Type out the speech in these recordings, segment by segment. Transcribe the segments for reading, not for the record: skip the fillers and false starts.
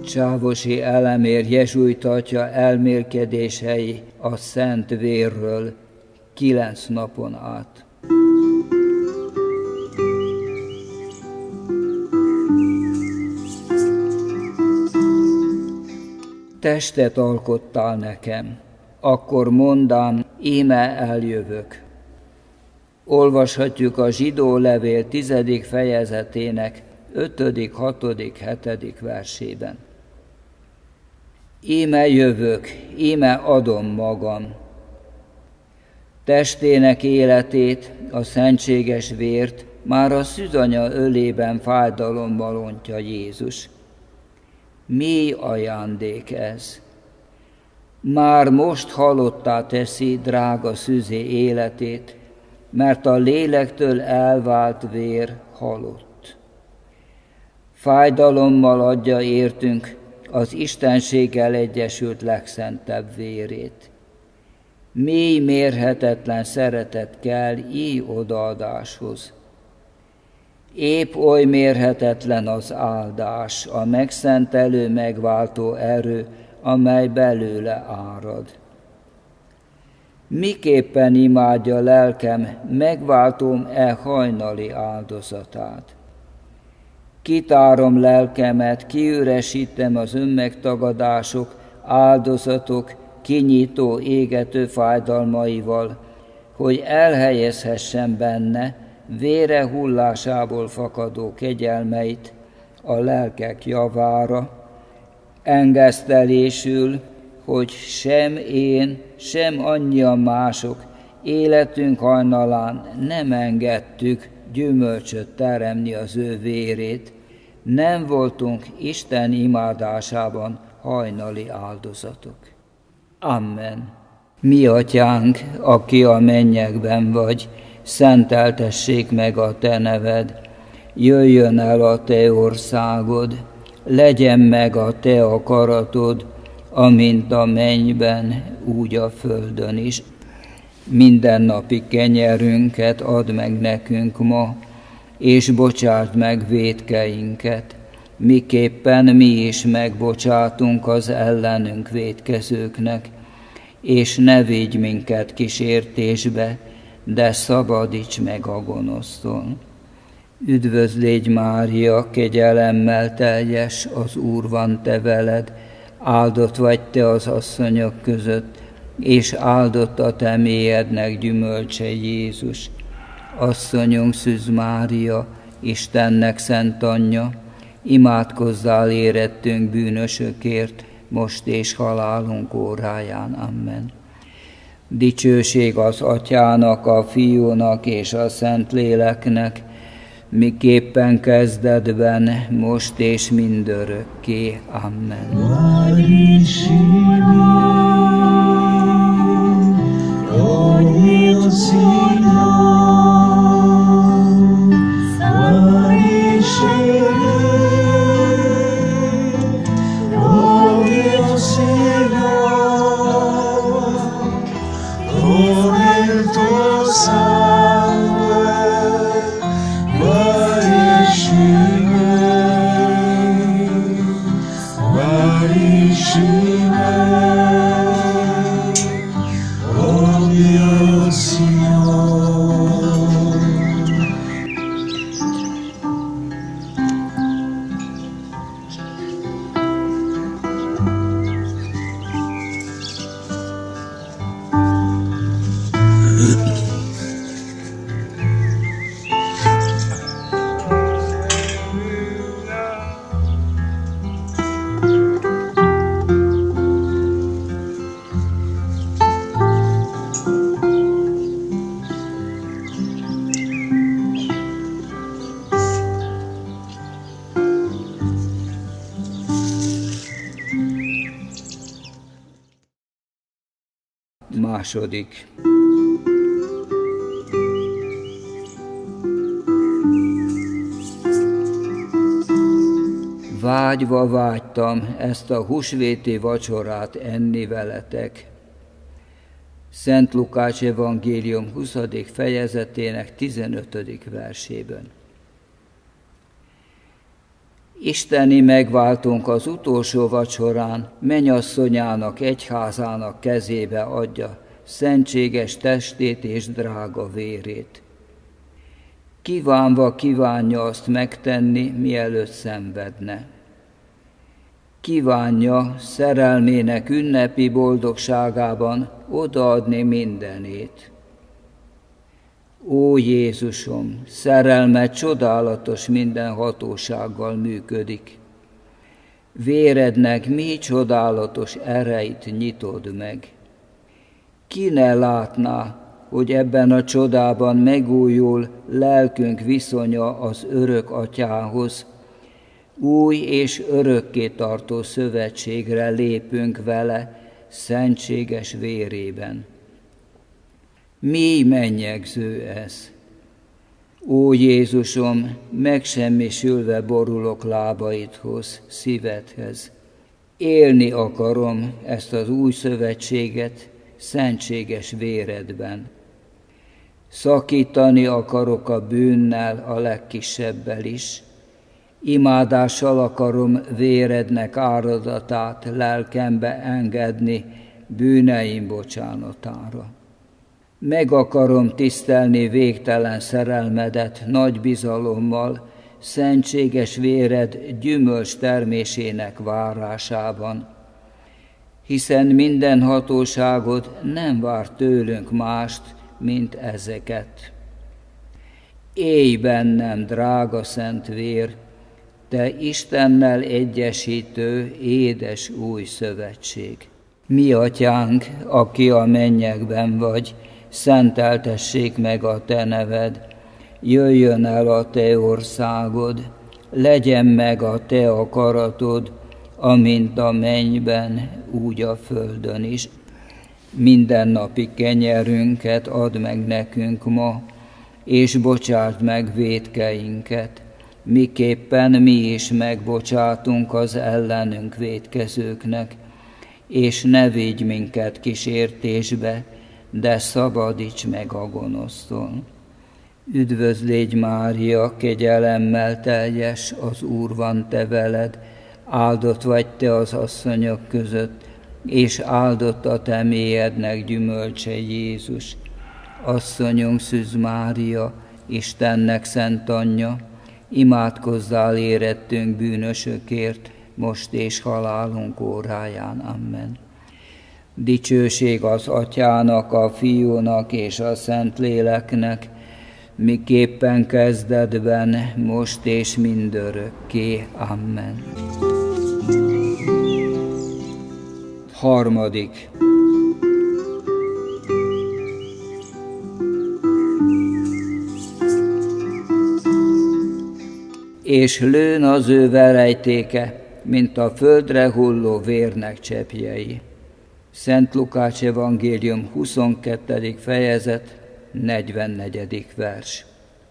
Csávosi Elemér jezsuitatja elmélkedései a szent vérről 9 napon át. Testet alkottál nekem, akkor mondám, íme eljövök. Olvashatjuk a Zsidó levél 10. fejezetének 5., 6., 7. versében. Íme jövök, íme adom magam. Testének életét, a szentséges vért már a szűzanya ölében fájdalommal ontja Jézus. Mély ajándék ez. Már most halottá teszi drága szűzé életét, mert a lélektől elvált vér halott. Fájdalommal adja értünk az Istenséggel egyesült legszentebb vérét. Mély mérhetetlen szeretet kell így odaadáshoz. Épp oly mérhetetlen az áldás, a megszentelő, megváltó erő, amely belőle árad. Miképpen imádja lelkem megváltóm hajnali áldozatát. Kitárom lelkemet, kiüresítem az önmegtagadások, áldozatok, kinyitó, égető fájdalmaival, hogy elhelyezhessem benne vére hullásából fakadó kegyelmeit a lelkek javára, engesztelésül, hogy sem én, sem annyian mások életünk hajnalán nem engedtük gyümölcsöt teremni az ő vérét, nem voltunk Isten imádásában hajnali áldozatok. Amen. Mi atyánk, aki a mennyekben vagy, szenteltessék meg a te neved, jöjjön el a te országod, legyen meg a te akaratod, amint a mennyben, úgy a földön is. Mindennapi kenyerünket add meg nekünk ma, és bocsásd meg vétkeinket, miképpen mi is megbocsátunk az ellenünk vétkezőknek, és ne vigy minket kísértésbe, de szabadíts meg a gonosztól. Üdvözlégy Mária, kegyelemmel teljes, az Úr van te veled, áldott vagy te az asszonyok között, és áldott a te mélyednek gyümölcse Jézus. Asszonyunk Szűz Mária, Istennek szent anyja, imádkozzál érettünk bűnösökért, most és halálunk óráján. Amen. Dicsőség az Atyának, a Fiúnak és a Szentléleknek, miképpen kezdetben, most és mindörökké. Amen. Második. Vágyva vágytam ezt a húsvéti vacsorát enni veletek. Szent Lukács evangélium 20. fejezetének 15. versében. Isteni megváltónk az utolsó vacsorán mennyasszonyának, egyházának kezébe adja szentséges testét és drága vérét. Kívánva kívánja azt megtenni, mielőtt szenvedne. Kívánja szerelmének ünnepi boldogságában odaadni mindenét. Ó Jézusom, szerelmed csodálatos mindenhatósággal működik. Vérednek mi csodálatos ereit nyitod meg. Ki ne látná, hogy ebben a csodában megújul lelkünk viszonya az örök Atyához, új és örökké tartó szövetségre lépünk vele szentséges vérében. Mély mennyegző ez! Ó Jézusom, megsemmisülve borulok lábaidhoz, szívedhez. Élni akarom ezt az új szövetséget szentséges véredben. Szakítani akarok a bűnnel, a legkisebbel is. Imádással akarom vérednek áradatát lelkembe engedni bűneim bocsánatára. Meg akarom tisztelni végtelen szerelmedet nagy bizalommal, szentséges véred gyümölcs termésének várásában, hiszen minden hatóságod nem vár tőlünk mást, mint ezeket. Élj bennem, drága szent vér, te Istennel egyesítő, édes új szövetség. Mi Atyánk, aki a mennyekben vagy, szenteltessék meg a te neved, jöjjön el a te országod, legyen meg a te akaratod, amint a mennyben, úgy a földön is. Mindennapi kenyerünket add meg nekünk ma, és bocsásd meg vétkeinket, miképpen mi is megbocsátunk az ellenünk vétkezőknek, és ne védj minket kísértésbe, de szabadíts meg a gonosztól. Üdvözlégy Mária, kegyelemmel teljes, az Úr van te veled, áldott vagy te az asszonyok között, és áldott a te mélyednek gyümölcse Jézus. Asszonyunk Szűz Mária, Istennek szent anyja, imádkozzál érettünk bűnösökért, most és halálunk óráján. Amen. Dicsőség az Atyának, a Fiúnak és a Szentléleknek, miképpen kezdetben, most és mindörökké. Amen. Harmadik. És lőn az ő verejtéke, mint a földre hulló vérnek cseppjei. Szent Lukács evangélium 22. fejezet, 44. vers.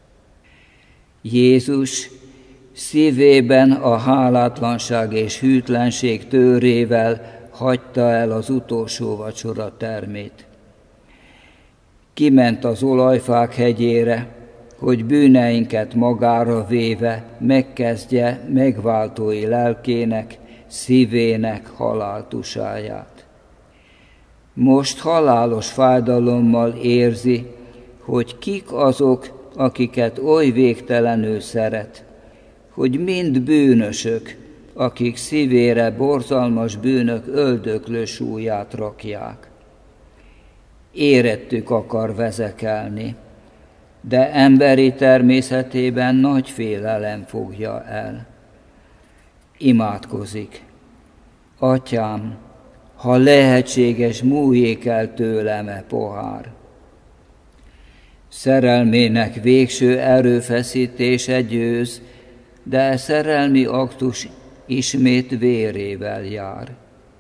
Jézus szívében a hálátlanság és hűtlenség tőrével hagyta el az utolsó vacsora termét. Kiment az olajfák hegyére, hogy bűneinket magára véve megkezdje megváltói lelkének, szívének haláltusáját. Most halálos fájdalommal érzi, hogy kik azok, akiket oly végtelenül szeret, hogy mind bűnösök, akik szívére borzalmas bűnök öldöklő súlyát rakják. Érettük akar vezekelni, de emberi természetében nagy félelem fogja el. Imádkozik. Atyám, ha lehetséges, múljék el tőlem e pohár. Szerelmének végső erőfeszítése győz, de szerelmi aktus ismét vérével jár.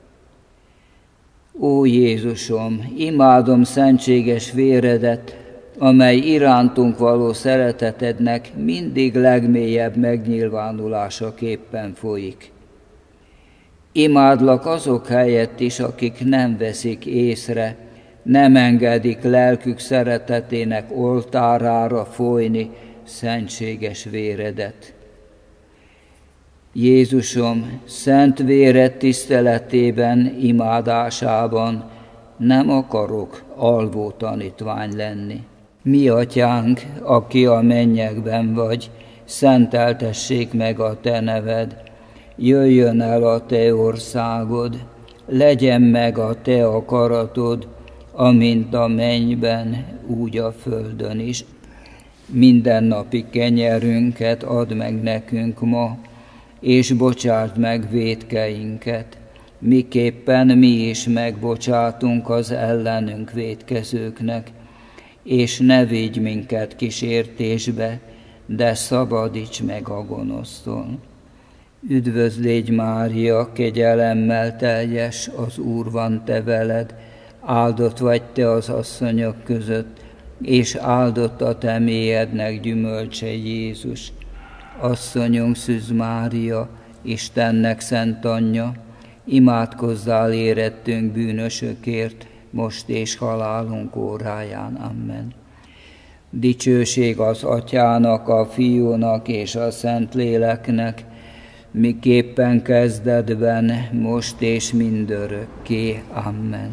Ó Jézusom, imádom szentséges véredet, amely irántunk való szeretetednek mindig legmélyebb megnyilvánulásaképpen folyik. Imádlak azok helyett is, akik nem veszik észre, nem engedik lelkük szeretetének oltárára folyni szentséges véredet. Jézusom, szent véred tiszteletében, imádásában nem akarok alvó tanítvány lenni. Mi atyánk, aki a mennyekben vagy, szenteltessék meg a te neved, jöjjön el a te országod, legyen meg a te akaratod, amint a mennyben, úgy a földön is. Mindennapi kenyerünket add meg nekünk ma, és bocsásd meg vétkeinket, miképpen mi is megbocsátunk az ellenünk vétkezőknek, és ne vigy minket kísértésbe, de szabadíts meg a gonosztól. Üdvözlégy Mária, kegyelemmel teljes, az Úr van te veled, áldott vagy te az asszonyok között, és áldott a te méhednek gyümölcse Jézus. Asszonyunk Szűz Mária, Istennek szent anyja, imádkozzál érettünk bűnösökért, most és halálunk óráján. Amen. Dicsőség az Atyának, a Fiúnak és a Szentléleknek, miképpen kezdetben, most és mindörökké. Amen.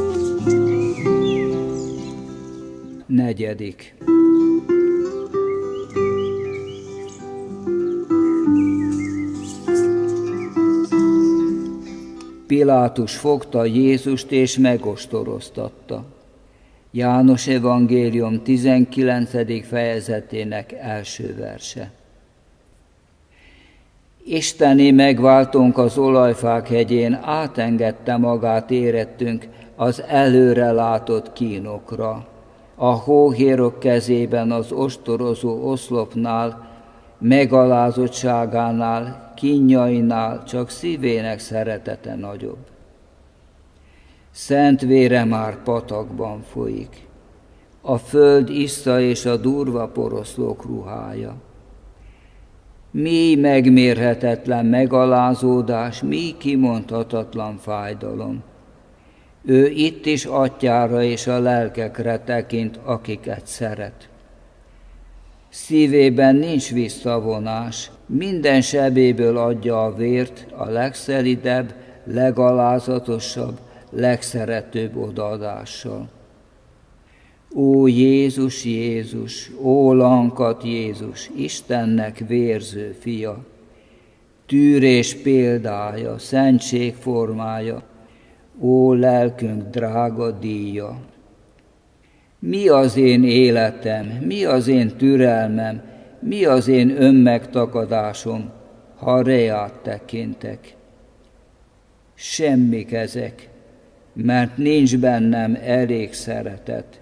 4. Pilátus fogta Jézust és megostoroztatta. János evangélium 19. fejezetének első verse. Isteni megváltónk az olajfák hegyén átengedte magát érettünk az előre látott kínokra. A hóhérok kezében az ostorozó oszlopnál, megalázottságánál, kínjainál csak szívének szeretete nagyobb. Szent vére már patakban folyik, a föld issza és a durva poroszlók ruhája. Mi megmérhetetlen megalázódás, mi kimondhatatlan fájdalom. Ő itt is atyára és a lelkekre tekint, akiket szeret. Szívében nincs visszavonás, minden sebéből adja a vért a legszelidebb, legalázatosabb, legszeretőbb odaadással. Ó Jézus, Jézus, ó lankat Jézus, Istennek vérző fia, tűrés példája, szentség formája, ó lelkünk drága díja. Mi az én életem, mi az én türelmem, mi az én önmegtakadásom, ha reát tekintek? Semmik ezek, mert nincs bennem elég szeretet.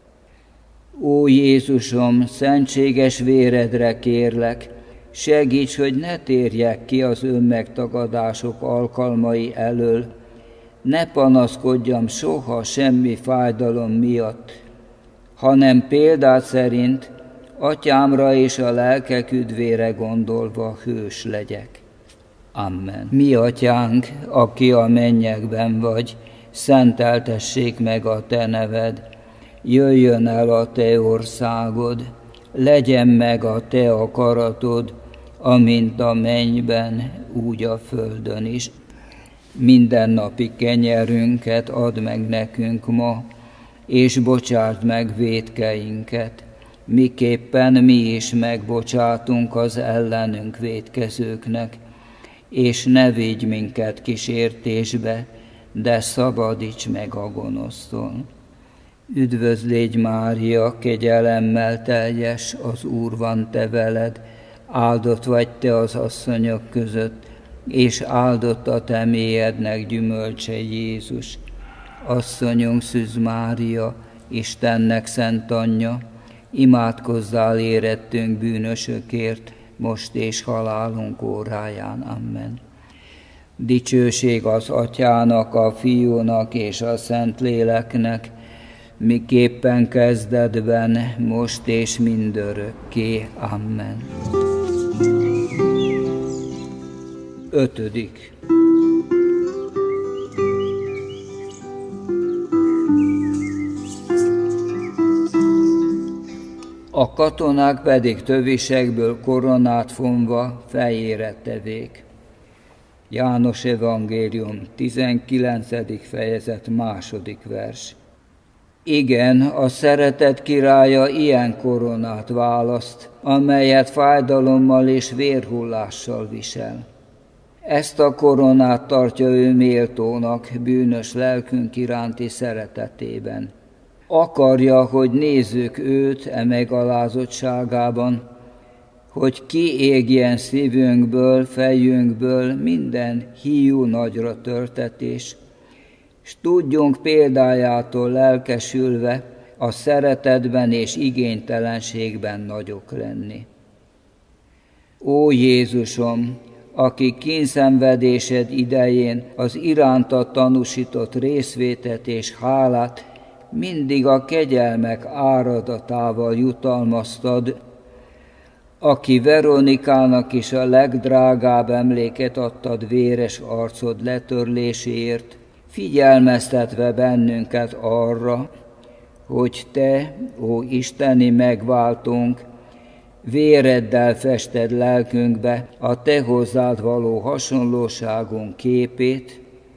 Ó Jézusom, szentséges véredre kérlek, segíts, hogy ne térjek ki az önmegtagadások alkalmai elől, ne panaszkodjam soha semmi fájdalom miatt, hanem példát szerint atyámra és a lelkek üdvére gondolva hős legyek. Amen. Mi atyánk, aki a mennyekben vagy, szenteltessék meg a te neved, jöjjön el a te országod, legyen meg a te akaratod, amint a mennyben, úgy a földön is. Mindennapi kenyerünket add meg nekünk ma, és bocsásd meg vétkeinket, miképpen mi is megbocsátunk az ellenünk vétkezőknek, és ne vigy minket kísértésbe, de szabadíts meg a gonosztól. Üdvözlégy Mária, kegyelemmel teljes, az Úr van te veled, áldott vagy te az asszonyok között, és áldott a te méhednek gyümölcse Jézus. Asszonyunk Szűz Mária, Istennek szent anyja, imádkozzál érettünk bűnösökért, most és halálunk óráján. Amen. Dicsőség az Atyának, a Fiúnak és a Szentléleknek, miképpen kezdetben, most és mindörökké. Amen. 5. A katonák pedig tövisekből koronát fonva fejére tevék. János evangélium 19. fejezet 2. vers. Igen, a szeretet királya ilyen koronát választ, amelyet fájdalommal és vérhullással visel. Ezt a koronát tartja ő méltónak bűnös lelkünk iránti szeretetében. Akarja, hogy nézzük őt e megalázottságában, hogy kiégjen szívünkből, fejünkből minden hiú nagyra törtetés, s tudjunk példájától lelkesülve a szeretetben és igénytelenségben nagyok lenni. Ó Jézusom, aki kínszenvedésed idején az irántad tanúsított részvétet és hálát mindig a kegyelmek áradatával jutalmaztad, aki Veronikának is a legdrágább emléket adtad véres arcod letörléséért, figyelmeztetve bennünket arra, hogy te, ó isteni megváltónk, véreddel fested lelkünkbe a te hozzád való hasonlóságunk képét.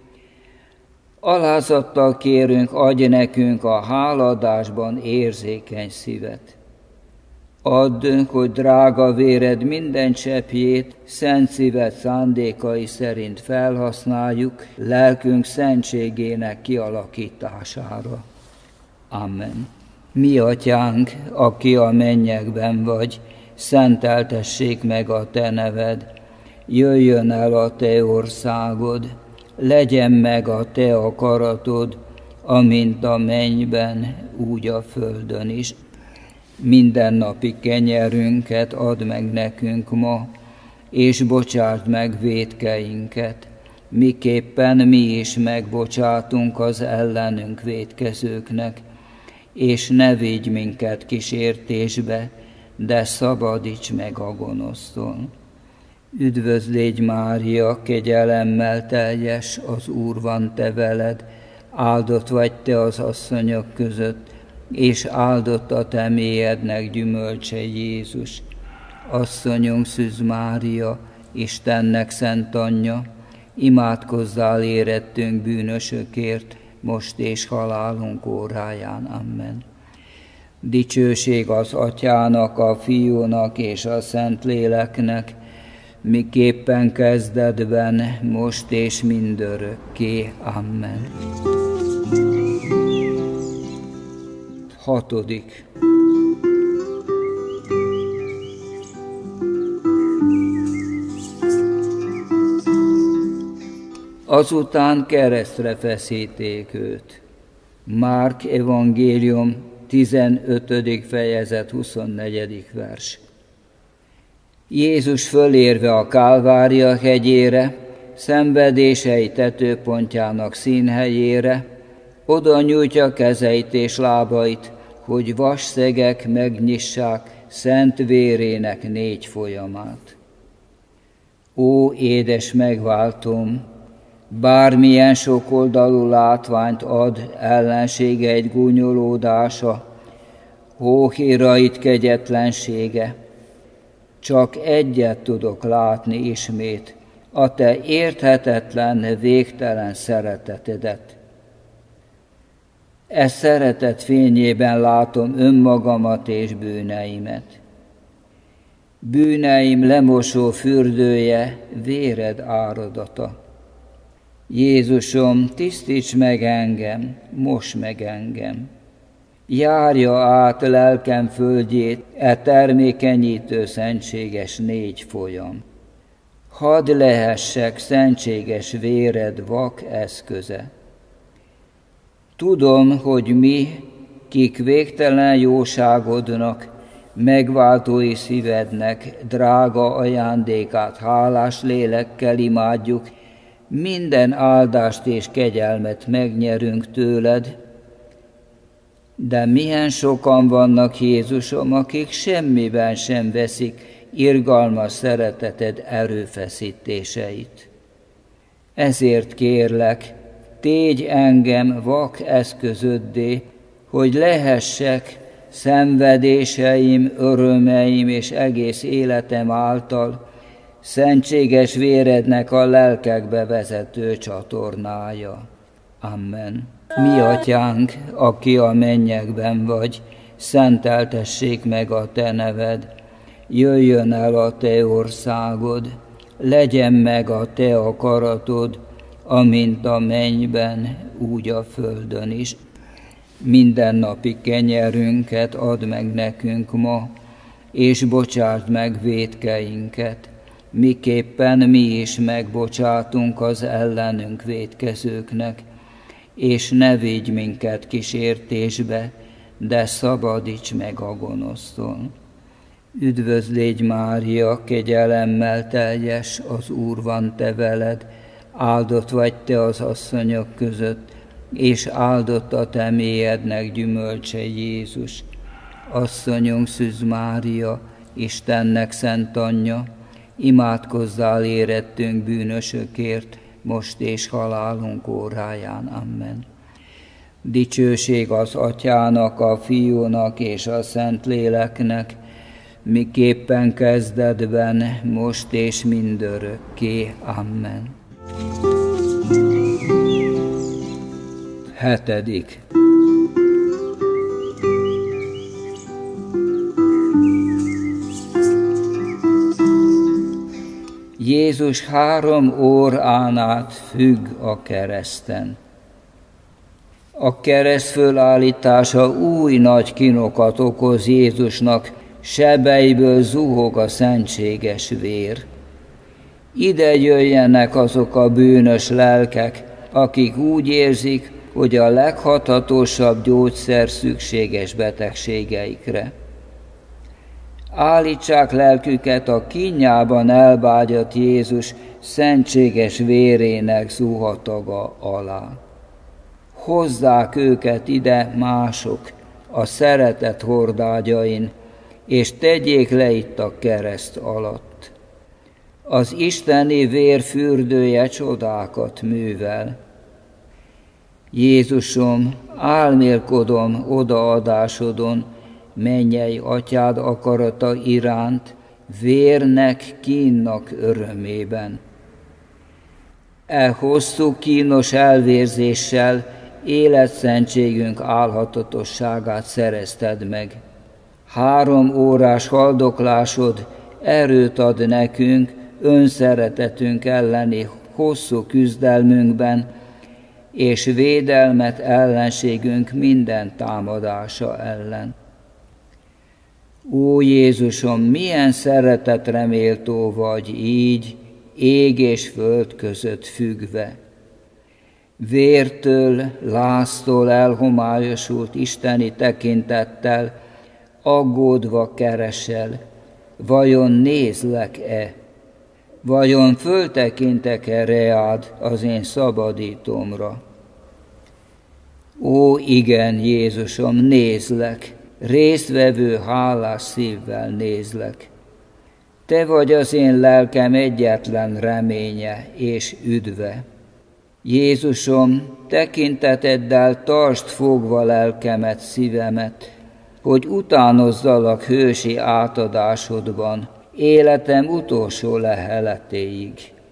Alázattal kérünk, adj nekünk a háladásban érzékeny szívet. Add, hogy drága véred minden cseppjét szent szíved szándékai szerint felhasználjuk lelkünk szentségének kialakítására. Amen. Mi atyánk, aki a mennyekben vagy, szenteltessék meg a te neved, jöjjön el a te országod, legyen meg a te akaratod, amint a mennyben, úgy a földön is. Mindennapi kenyerünket add meg nekünk ma, és bocsásd meg vétkeinket, miképpen mi is megbocsátunk az ellenünk vétkezőknek, és ne vigy minket kísértésbe, de szabadíts meg a gonosztól. Üdvözlégy Mária, kegyelemmel teljes, az Úr van te veled, áldott vagy te az asszonyok között, és áldott a te mélyednek gyümölcse Jézus. Asszonyunk Szűz Mária, Istennek szent anyja, imádkozzál érettünk bűnösökért, most és halálunk óráján. Amen. Dicsőség az Atyának, a Fiúnak és a Szentléleknek, miképpen kezdetben, most és mindörökké. Amen. 6. Azután keresztre feszíték őt. Márk evangélium 15. fejezet 24. vers. Jézus fölérve a Kálvária hegyére, szenvedései tetőpontjának színhelyére, oda nyújtja kezeit és lábait, hogy vasszegek megnyissák szent vérének 4 folyamát. Ó, édes megváltóm, bármilyen sokoldalú látványt ad ellenségeid gúnyolódása, hóhérait kegyetlensége, csak egyet tudok látni ismét, a te érthetetlen, végtelen szeretetedet. E szeretet fényében látom önmagamat és bűneimet. Bűneim lemosó fürdője, véred áradata. Jézusom, tisztíts meg engem, mos meg engem. Járja át lelkem földjét e termékenyítő szentséges 4 folyam. Hadd lehessek szentséges véred vak eszköze. Tudom, hogy mi, kik végtelen jóságodnak, megváltói szívednek drága ajándékát hálás lélekkel imádjuk, minden áldást és kegyelmet megnyerünk tőled, de milyen sokan vannak, Jézusom, akik semmiben sem veszik irgalmas szereteted erőfeszítéseit. Ezért kérlek, tégy engem vak eszközöddé, hogy lehessek szenvedéseim, örömeim és egész életem által szentséges vérednek a lelkekbe vezető csatornája. Amen. Mi atyánk, aki a mennyekben vagy, szenteltessék meg a te neved, jöjjön el a te országod, legyen meg a te akaratod, amint a mennyben, úgy a földön is. Mindennapi kenyerünket add meg nekünk ma, és bocsásd meg vétkeinket, miképpen mi is megbocsátunk az ellenünk vétkezőknek, és ne vigy minket kísértésbe, de szabadíts meg a gonosztól. Üdvözlégy Mária, kegyelemmel teljes, az Úr van te veled, áldott vagy te az asszonyok között, és áldott a te mélyednek gyümölcse Jézus. Asszonyunk Szűz Mária, Istennek szent anyja, imádkozzál érettünk bűnösökért, most és halálunk óráján. Amen. Dicsőség az Atyának, a Fiúnak és a Szentléleknek, miképpen kezdetben, most és mindörökké. Amen. 7. Jézus 3 órán át függ a kereszten. A kereszt fölállítása új nagy kínokat okoz Jézusnak, sebeiből zuhog a szentséges vér. Ide jöjjenek azok a bűnös lelkek, akik úgy érzik, hogy a leghathatósabb gyógyszer szükséges betegségeikre. Állítsák lelküket a kínjában elbágyat Jézus szentséges vérének zuhataga alá. Hozzák őket ide mások a szeretet hordágyain, és tegyék le itt a kereszt alatt. Az isteni vér fürdője csodákat művel. Jézusom, álmélkodom odaadásodon, mennyei atyád akarata iránt, vérnek, kínnak örömében. E hosszú kínos elvérzéssel életszentségünk álhatatosságát szerezted meg. 3 órás haldoklásod erőt ad nekünk önszeretetünk elleni hosszú küzdelmünkben, és védelmet ellenségünk minden támadása ellen. Ó Jézusom, milyen szeretetre méltó vagy így, ég és föld között függve. Vértől, láztól elhomályosult isteni tekintettel, aggódva keresel, vajon nézlek-e? Vajon föltekintek-e reád, az én szabadítómra? Ó igen, Jézusom, nézlek, résztvevő hálás szívvel nézlek. Te vagy az én lelkem egyetlen reménye és üdve. Jézusom, tekinteteddel tartsd fogva lelkemet, szívemet, hogy utánozzalak hősi átadásodban, életem utolsó leheletéig.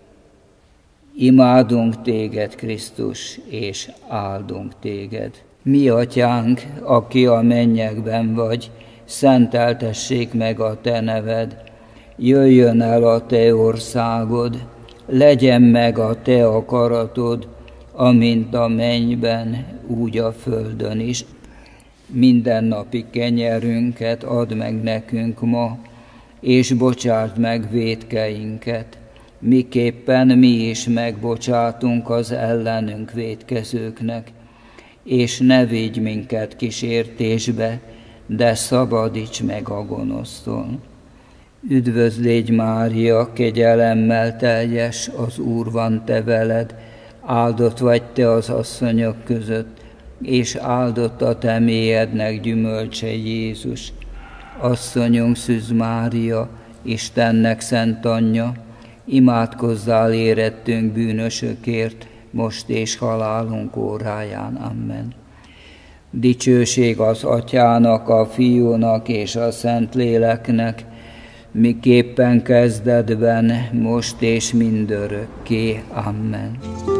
Imádunk téged, Krisztus, és áldunk téged. Mi atyánk, aki a mennyekben vagy, szenteltessék meg a te neved, jöjjön el a te országod, legyen meg a te akaratod, amint a mennyben, úgy a földön is. Mindennapi kenyerünket add meg nekünk ma, és bocsásd meg vétkeinket, miképpen mi is megbocsátunk az ellenünk vétkezőknek, és ne vigy minket kísértésbe, de szabadíts meg a gonosztól. Üdvözlégy Mária, kegyelemmel teljes, az Úr van te veled, áldott vagy te az asszonyok között, és áldott a te mélyednek gyümölcse Jézus. Asszonyunk Szűz Mária, Istennek szent anyja, imádkozzál érettünk bűnösökért, most és halálunk óráján. Amen. Dicsőség az Atyának, a Fiúnak és a Szentléleknek, miképpen kezdetben, most és mindörökké. Amen.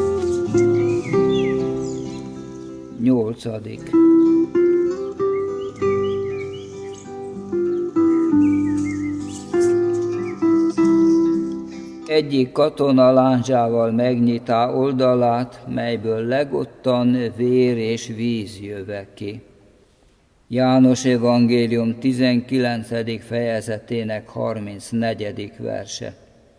8. Egyik katona lándzsával megnyitá oldalát, melyből legottan vér és víz jöve ki. János evangélium 19. fejezetének 34. verse.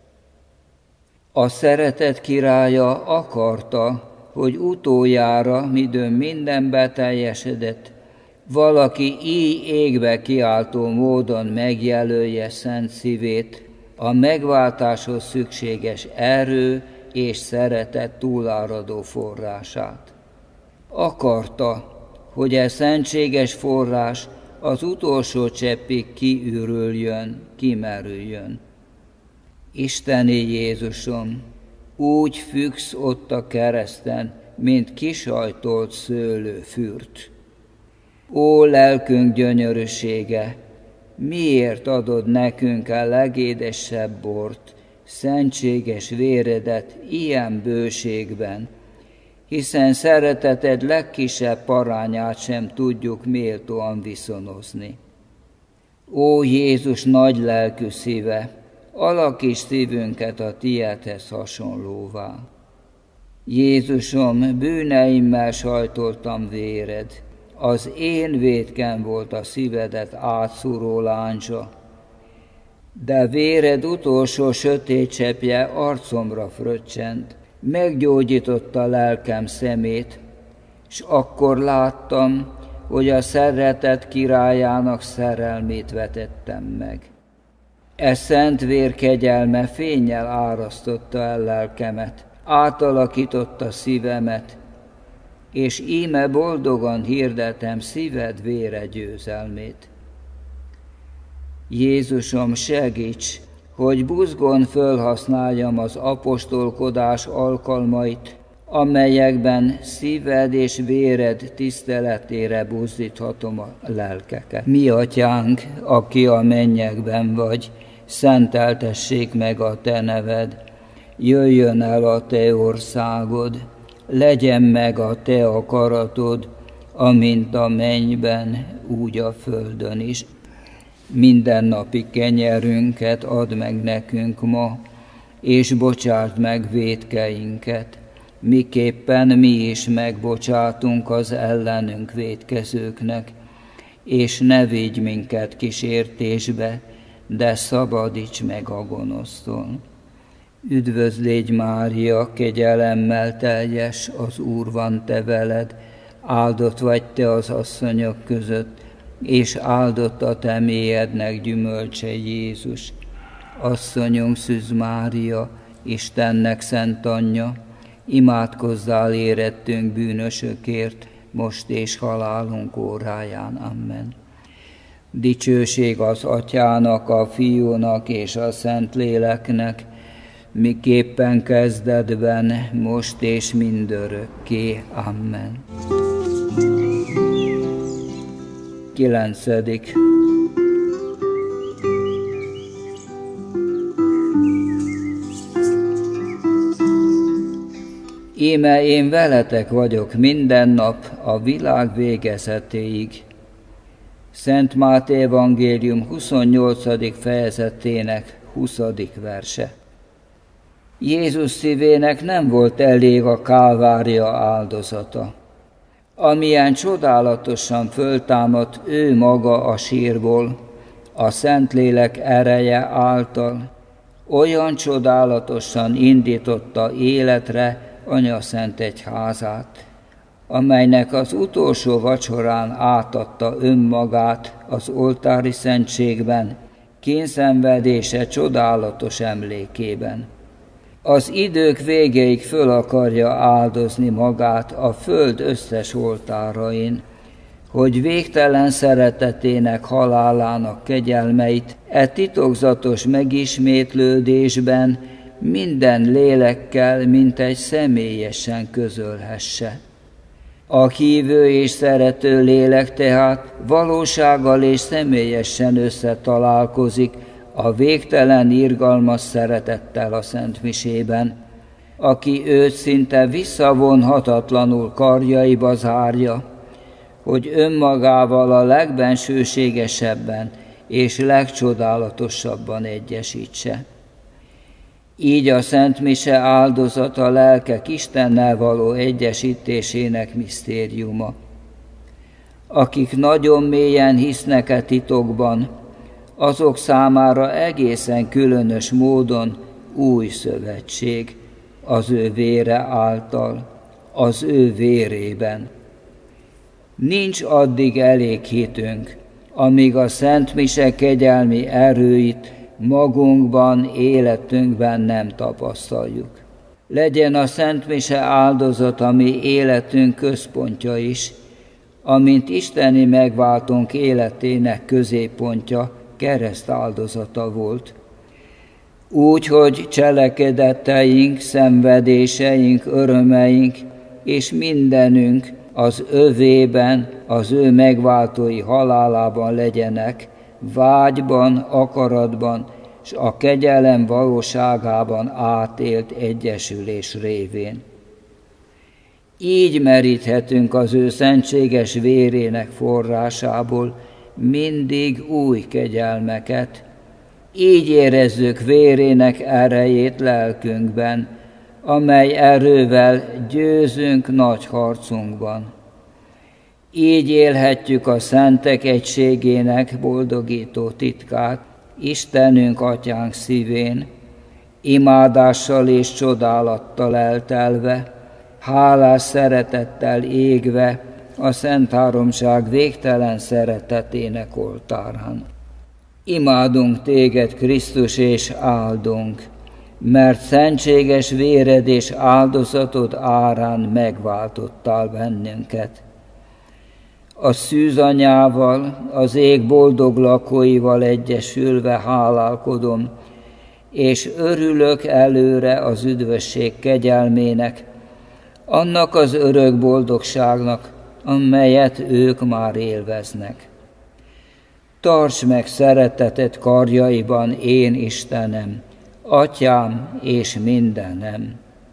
A szeretet királya akarta, hogy utoljára, midőn minden beteljesedett, valaki így égbe kiáltó módon megjelölje szent szívét, a megváltáshoz szükséges erő és szeretet túláradó forrását. Akarta, hogy e szentséges forrás az utolsó cseppig kiürüljön, kimerüljön. Isteni Jézusom, úgy függsz ott a kereszten, mint kisajtolt szőlőfürt. Ó, lelkünk gyönyörűsége, miért adod nekünk a legédesebb bort, szentséges véredet ilyen bőségben, hiszen szereteted legkisebb parányát sem tudjuk méltóan viszonozni. Ó Jézus nagy lelkű szíve, alakíts szívünket a tiédhez hasonlóvá. Jézusom, bűneimmel sajtoltam véred, az én vétkem volt a szívedet átszúró láncsa, de véred utolsó sötét cseppje arcomra fröccsent, meggyógyította lelkem szemét, s akkor láttam, hogy a szeretet királyának szerelmét vetettem meg. E szent vér kegyelme fénnyel árasztotta el lelkemet, átalakította szívemet, és íme boldogan hirdetem szíved vére győzelmét. Jézusom, segíts, hogy buzgón fölhasználjam az apostolkodás alkalmait, amelyekben szíved és véred tiszteletére buzdíthatom a lelkeket. Mi Atyánk, aki a mennyekben vagy, szenteltessék meg a te neved, jöjjön el a te országod, legyen meg a te akaratod, amint a mennyben, úgy a földön is. Mindennapi kenyerünket add meg nekünk ma, és bocsásd meg vétkeinket, miképpen mi is megbocsátunk az ellenünk vétkezőknek, és ne vigy minket kísértésbe, de szabadíts meg a gonosztól. Üdvözlégy Mária, kegyelemmel teljes, az Úr van te veled, áldott vagy te az asszonyok között, és áldott a te mélyednek gyümölcse Jézus. Asszonyunk Szűz Mária, Istennek szent anyja, imádkozzál érettünk bűnösökért, most és halálunk óráján. Amen. Dicsőség az Atyának, a Fiúnak és a Szentléleknek, miképpen kezdetben, most és mindörökké. Amen. 9. Íme én veletek vagyok minden nap a világ végezetéig. Szent Máté evangélium 28. fejezetének 20. verse. Jézus szívének nem volt elég a kálvária áldozata. Amilyen csodálatosan föltámadt ő maga a sírból, a Szentlélek ereje által, olyan csodálatosan indította életre Anya Szent Egyházát, amelynek az utolsó vacsorán átadta önmagát az oltári szentségben, kényszenvedése csodálatos emlékében. Az idők végéig föl akarja áldozni magát a föld összes oltárain, hogy végtelen szeretetének, halálának kegyelmeit e titokzatos megismétlődésben minden lélekkel mintegy személyesen közölhesse. A hívő és szerető lélek tehát valósággal és személyesen összetalálkozik a végtelen irgalmas szeretettel a Szent Misében, aki őt szinte visszavonhatatlanul karjaiba zárja, hogy önmagával a legbensőségesebben és legcsodálatosabban egyesítse. Így a Szent Mise áldozata a lelkek Istennel való egyesítésének misztériuma. Akik nagyon mélyen hisznek e titokban, azok számára egészen különös módon új szövetség az ő vére által, az ő vérében. Nincs addig elég hitünk, amíg a Szent Mise kegyelmi erőit magunkban, életünkben nem tapasztaljuk. Legyen a Szent Mise áldozat a mi életünk központja is, amint isteni megváltónk életének középpontja kereszt áldozata volt. Úgy, hogy cselekedeteink, szenvedéseink, örömeink és mindenünk az övében, az ő megváltói halálában legyenek, vágyban, akaratban és a kegyelem valóságában átélt egyesülés révén. Így meríthetünk az ő szentséges vérének forrásából mindig új kegyelmeket, így érezzük vérének erejét lelkünkben, amely erővel győzünk nagy harcunkban. Így élhetjük a szentek egységének boldogító titkát Istenünk Atyánk szívén, imádással és csodálattal eltelve, hálás szeretettel égve a Szent Háromság végtelen szeretetének oltárán. Imádunk téged, Krisztus, és áldunk, mert szentséges véred és áldozatod árán megváltottál bennünket. A szűzanyával, az ég boldog lakóival egyesülve hálálkodom, és örülök előre az üdvösség kegyelmének, annak az örök boldogságnak, amelyet ők már élveznek. Tarts meg szereteted karjaiban, én Istenem, Atyám és mindenem.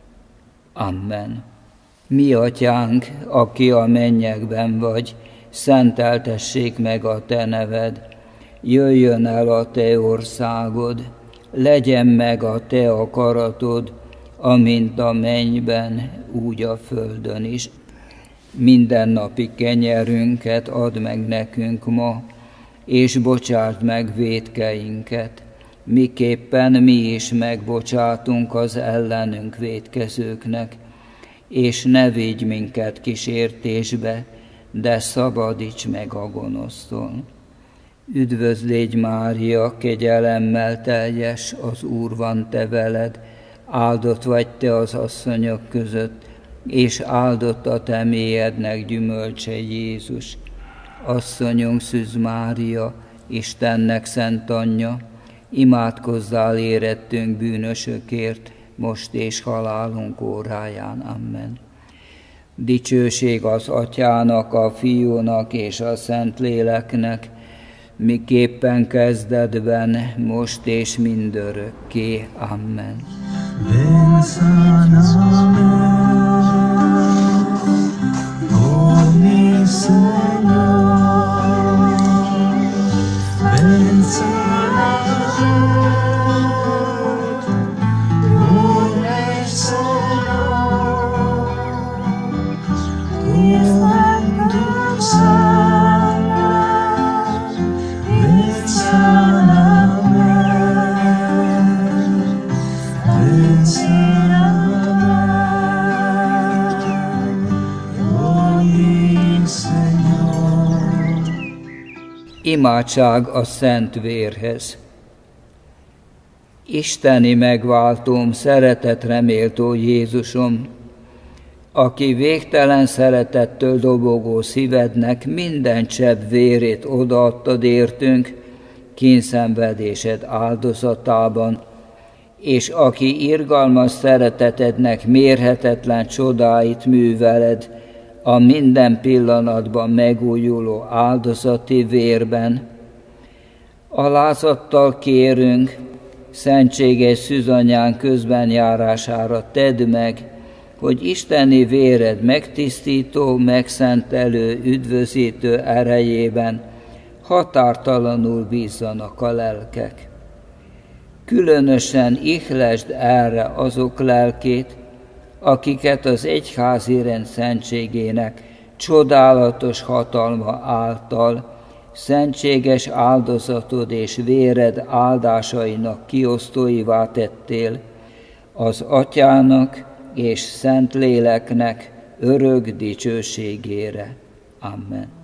Amen. Mi Atyánk, aki a mennyekben vagy, szenteltessék meg a te neved, jöjjön el a te országod, legyen meg a te akaratod, amint a mennyben, úgy a földön is. Mindennapi kenyerünket add meg nekünk ma, és bocsásd meg vétkeinket, miképpen mi is megbocsátunk az ellenünk vétkezőknek, és ne vigy minket kísértésbe, de szabadíts meg a gonosztól. Üdvözlégy Mária, kegyelemmel teljes, az Úr van te veled, áldott vagy te az asszonyok között, és áldott a te mélyednek gyümölcse Jézus. Asszonyunk Szűz Mária, Istennek szent anyja, imádkozzál érettünk bűnösökért, most és halálunk óráján. Amen. Dicsőség az Atyának, a Fiúnak és a Szentléleknek, miképpen kezdetben, most és mindörökké. Amen. Imádság a szent vérhez. Isteni megváltóm, szeretetre méltó Jézusom, aki végtelen szeretettől dobogó szívednek minden csepp vérét odaadtad értünk, kínszenvedésed áldozatában, és aki irgalmas szeretetednek mérhetetlen csodáit műveled, a minden pillanatban megújuló áldozati vérben. Alázattal kérünk, szentséges szűzanyánk közbenjárására tedd meg, hogy isteni véred megtisztító, megszentelő, üdvözítő erejében határtalanul bízzanak a lelkek. Különösen ihlesd erre azok lelkét, akiket az egyházi rend szentségének csodálatos hatalma által szentséges áldozatod és véred áldásainak kiosztóivá tettél, az Atyának és Szentléleknek örök dicsőségére. Amen.